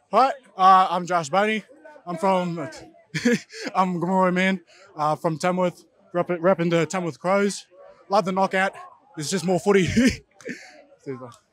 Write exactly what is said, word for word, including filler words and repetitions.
Hi, uh, I'm Josh Boney. I'm from, I'm Gamora man, uh, from Tamworth, rep- repping the Tamworth Crows. Love the knockout. There's just more footy.